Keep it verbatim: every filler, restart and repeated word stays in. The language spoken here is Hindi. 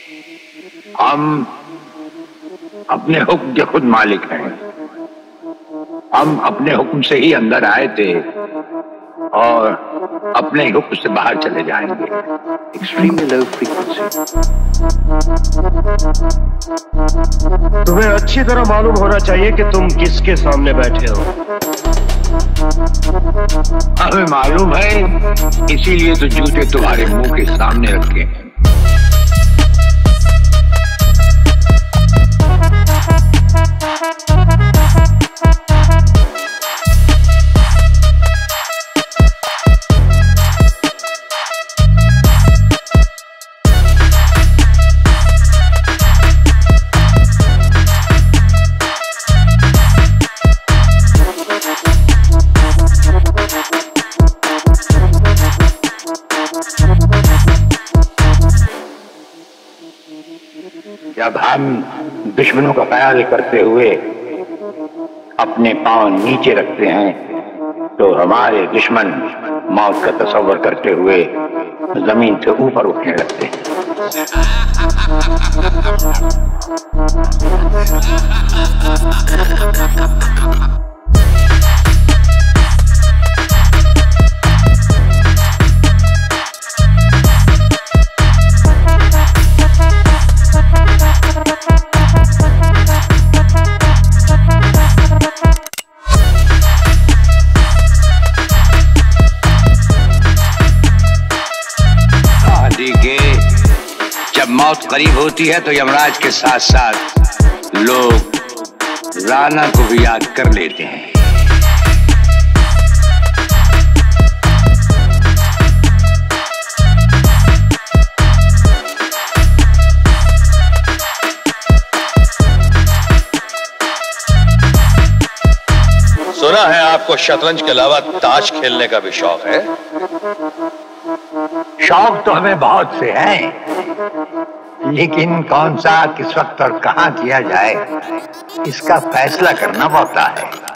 हम अपने हुक्म के खुद मालिक हैं। हम अपने हुक्म से ही अंदर आए थे और अपने हुक्म से बाहर चले जाएंगे। Extremely low frequency. तुम्हें अच्छी तरह मालूम होना चाहिए कि तुम किसके सामने बैठे हो। हमें मालूम है, इसीलिए तो जूते तुम्हारे मुंह के सामने रखे हैं। जब हम दुश्मनों का ख्याल करते हुए अपने पांव नीचे रखते हैं तो हमारे दुश्मन मौत का तस्वर करते हुए जमीन से ऊपर उठने लगते हैं। जब मौत करीब होती है तो यमराज के साथ साथ लोग राणा को भी याद कर लेते हैं। सुना है आपको शतरंज के अलावा ताश खेलने का भी शौक है। शौक तो हमें बहुत से हैं, लेकिन कौन सा, किस वक्त और कहां किया जाए, इसका फैसला करना पड़ता है।